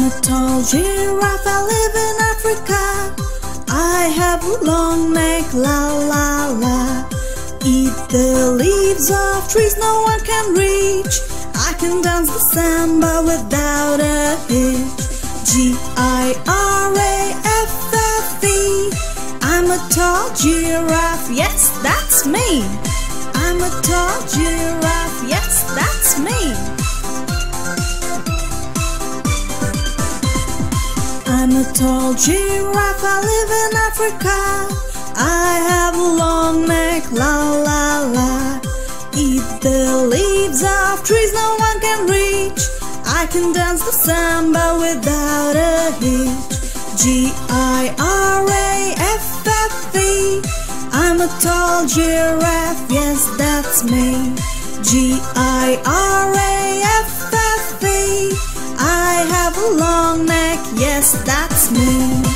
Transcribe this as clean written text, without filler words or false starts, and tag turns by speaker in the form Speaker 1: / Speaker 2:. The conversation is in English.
Speaker 1: a tall giraffe, I live in Africa. I have a long neck, la la la. Eat the leaves of trees no one can reach. I can dance the samba without a hitch. Giraffe. I'm a tall giraffe, yes, that's me. I'm a tall giraffe, yes, that's me. I'm a tall giraffe, I live in Africa. I have a long neck, la la la. Eat the leaves of trees no one can reach. I can dance the samba without a hitch. Giraffe. I'm a tall giraffe, yes, that's me. Giraffe. I have a long neck, yes, that's me.